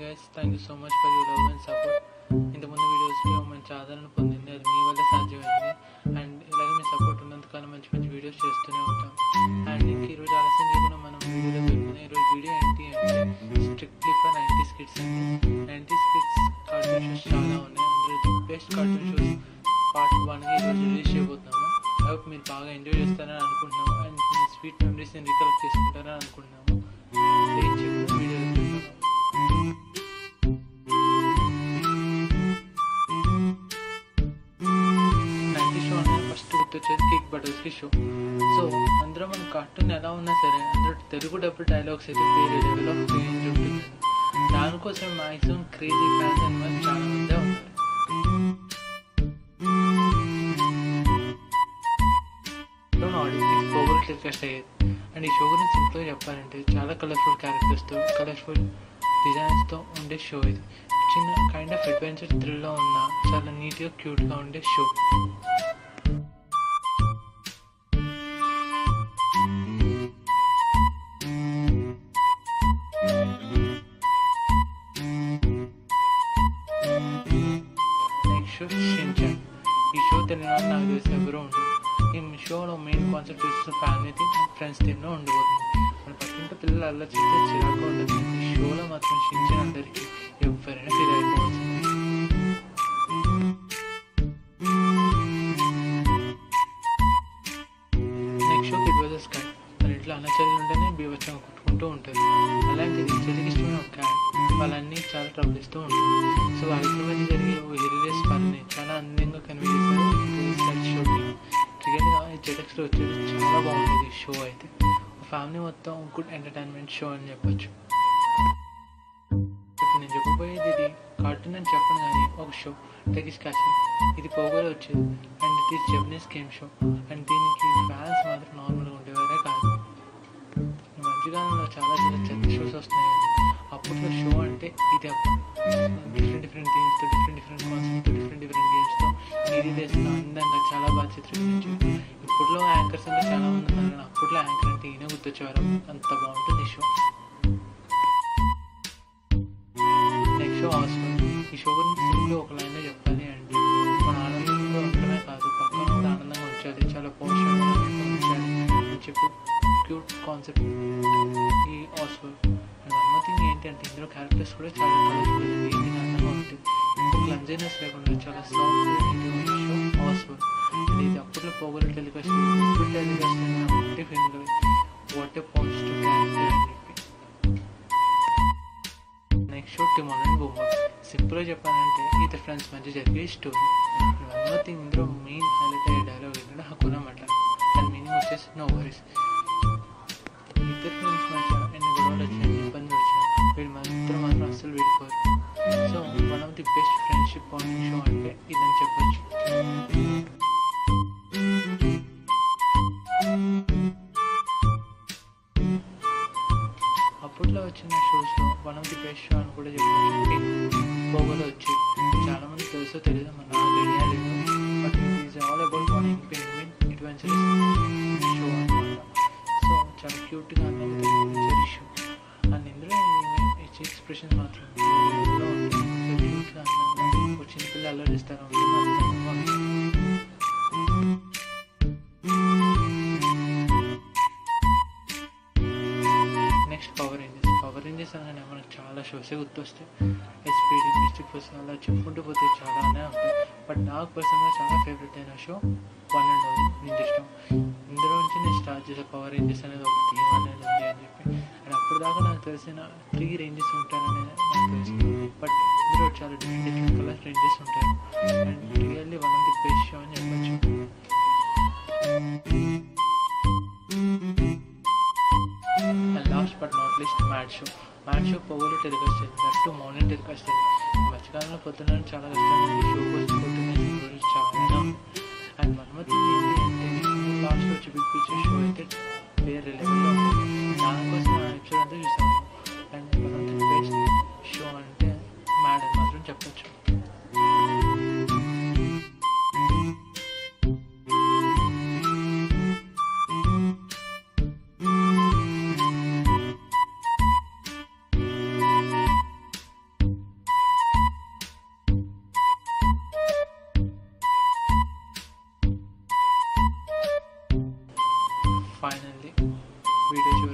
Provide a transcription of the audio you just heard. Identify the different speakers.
Speaker 1: guys, thank you so much for your love and support. ఇంతకుముందు వీడియోస్కి మంచి ఆదరణ పొందింది, అది మీ వల్ల సాధ్యమైంది. అండ్ ఇలాగే మీ సపోర్ట్ ఉన్నంతకాలం మంచి మంచి వీడియోస్ చేస్తూనే ఉంటాం. అండ్ ఇంక ఈరోజు ఆలస్యం చేయకుండా మనం వీడియోలో వెళ్తున్నాం. ఈరోజు వీడియో ఏంటి అంటే స్ట్రిక్ట్లీ ఫర్ 90s కిడ్స్ అండి. 90s కిడ్స్ కార్టూన్ షోస్ చాలా ఉన్నాయి. అందులో the best cartoon shows part 1కి ఈరోజు రిలీజ్ చేయబోతున్నాము. హోప్ మీరు బాగా ఎంజాయ్ చేస్తారని అనుకుంటున్నాము. అండ్ మీ స్వీట్ మెమరీస్ని రికలెక్ట్ చేసుకుంటారని అనుకుంటున్నాము. లేట్ చేయకుండా వీడియో వచ్చేది కిక్ బటర్స్కి షో. సో అందులో మన కార్టూన్ ఎలా ఉన్నా సరే అందులో తెలుగు డబ్బుల్ డైలాగ్స్ అయితే వేరే లెవెల్ ఆఫ్ రేంజ్ ఉంటుంది. దానికోసం మ్యాక్సిమం క్రేజీ ఫ్యాన్స్ అని చాలా మందే ఉన్నారు. ఆడియన్స్ ఓవర్ టెలికాస్ట్ అయ్యేది. అండ్ ఈ షో గురించి సింపుల్గా చెప్పాలంటే చాలా కలర్ఫుల్ క్యారెక్టర్స్తో కలర్ఫుల్ డిజైన్స్తో ఉండే షో. ఇది చిన్న కైండ్ ఆఫ్ అడ్వెంచర్ థ్రిల్లో ఉన్న చాలా నీట్గా క్యూట్గా ఉండే షో. షిన్చాన్. ఈ షో తెలియని వాళ్ళు నాకు తెలిసి ఎవరూ ఉండదు. ఈ షోలో మెయిన్ కాన్సెప్ట్ వచ్చేసి ఫ్యామిలీ థీమ్, ఫ్రెండ్స్ థీమ్లో ఉండబోతుంది. మన పక్కింటి పిల్లలు అలా చేస్తే చిరాకు ఉంటుంది. ఈ షోలో మాత్రం షిన్చాన్ అందరికీ ఎవరైనా ఫీల్ అయిపోవచ్చు. Next show kid versus cat. మన ఇంట్లో అన్న చెల్లెలు ఉంటేనే బీభత్సంగా కొట్టుకుంటూ ఉంటుంది. అలాంటిది చెల్లికి ఇష్టమైన ఒక క్యాట్ వాళ్ళన్నీ చాలా ట్రబుల్ ఇస్తూ ఉంటుంది. సో వాళ్ళిద్దరి మధ్య జరిగే హిలేరియస్ పని చాలా అందంగా కన్వే చేశారు షో టీమ్. క్రికెట్గా జెటెక్స్లో వచ్చేది చాలా బాగుంటుంది ఈ షో. అయితే ఫ్యామిలీ మొత్తం గుడ్ ఎంటర్టైన్మెంట్ షో అని చెప్పొచ్చు. ఇప్పుడు నేను చెప్పబోయేది ఇది కార్టూన్ అని చెప్పను కానీ ఒక షో టెగిస్ క్యాషన్. ఇది పోగోలో వచ్చేది and it is Japanese game show. And దీనికి ఫ్యాన్స్ మాత్రం నార్మల్గా ఉండేవారే కాదు. ఈ మధ్యకాలంలో చాలా చాలా చెత్త షోస్ వస్తున్నాయి. అప్పట్లో షో అంటే ఇది డిఫరెంట్ థీమ్స్తో డిఫరెంట్ కాన్సెప్ట్తో డిఫరెంట్ గేమ్స్తో ఇది దేశంలో అందంగా చాలా బాగా చిత్రీకరించింది. ఇప్పట్లో యాంకర్స్ అంటే చాలా మంది ఉన్నారు కానీ అప్పట్లో యాంకర్ అంటే ఈయన గుర్తొచ్చేవారు. అంత బాగుంటుంది ఈ షో. Next show ఆస్వర్డ్. ఈ షో గురించి సింపుల్గా ఒక లైన్లో చెప్పాలి అంటే మన ఆనందంగా ఉండడమే కాదు పక్కన కూడా ఆనందంగా ఉంచాలి, చాలా పోషణగా ఉంచాలి అని చెప్పి క్యూట్ కాన్సెప్ట్ ఈ ఆస్వర్డ్. అండ్ వన్ మోర్ థింగ్ ఏంటంటే ఇందులో క్యారెక్టర్స్ కూడా చాలా కలర్ఫుల్, నీట్గా అందంగా ఉంటుంది. క్లమ్జీనెస్ లేకుండా చాలా సాఫ్ట్ నీట్గా ఉన్న షో ఆస్వర్డ్. అండ్ ఇది అప్పట్లో పోగొల టెలికాస్ట్, ఇప్పుడు టెలికాస్ట్ అయినా ఒకటే ఫిల్మ్లో వాట్ ఏ పాజిటివ్ క్యారెక్టర్ అని చెప్పి. Next show Timon and Pumbaa. సింపుల్గా చెప్పాలంటే ఇద్దరు ఫ్రెండ్స్ మధ్య జరిగే story. And one more thing ఇందులో మెయిన్ హైలైట్ అయ్యే డైలాగ్ ఏంటంటే హకునా మటానా. దాని మీనింగ్ వచ్చేసి నో వరీస్. ఇద్దరు ఫ్రెండ్స్ మధ్య ఎన్ని గొడవలు వచ్చినా ఇబ్బందులు వచ్చినా వీళ్ళు మాత్రం అస్సలు విడిపోరు. So one of the best friendship bonding show అంటే ఇదని చెప్పొచ్చు. అప్పట్లో వచ్చిన షోస్లో one of the best show అని కూడా చెప్పొచ్చు. పోగోలో వచ్చేది చాలా మంది తెలుసో తెలియదు, మన ఐడియా లేదు. But it is all about warning penguin adventurous show అనమాట. సో చాలా క్యూట్గా అడ్వెంచరస్ షో. అండ్ ఇందులో ఇచ్చే ఎక్స్ప్రెషన్స్ మాత్రం క్యూట్గా అందంగా చిన్న పిల్లలు అల్లరిస్తారు. Next Power Rangers. Power Rangers అనగానే మనకు చాలా షోసే గుర్తొస్తాయి. ఎస్పీడీ, మిస్టిక్ ఫోర్స్ అలా చెప్పుకుంటూ పోతే చాలానే ఉంటాయి. బట్ నాకు పర్సనల్గా చాలా ఫేవరెట్ అయిన show one and only Ninja Storm. ఇందులో నుంచి నేను స్టార్ట్ చేసే పవర్ రేంజర్స్ అనేది ఒక థీమ్ అనేది ఉంది అని చెప్పి. అండ్ అప్పుడు దాకా నాకు తెలిసిన 3 రేంజెస్ ఉంటారని నాకు తెలిసింది. బట్ ఇందులో చాలా డిఫరెంట్ కలర్ రేంజెస్ ఉంటాయి. And really one of the best show అని చెప్పచ్చు. And last but not least mad show. Mad show పోగోలో టెలికాస్ట్ అయింది, దట్టు మార్నింగ్ టెలికాస్ట్ అయింది. మధ్యకాలంలో పొద్దున్న చాలా కష్టం షో కోసం పొద్దున్న రోజు చాలా. అండ్ వన్ మోర్ థింగ్ ఏంటి అంటే లాస్ట్ వచ్చి బిగ్ పిక్చర్ షో అయితే వేరే లెవెల్లో ఉంటుంది. దానికోసం ఆ ఎపిసోడ్ అంతా చూసాము. And one of the best show అంటే మ్యాడ్ అని మాత్రం చెప్పచ్చు. Finally video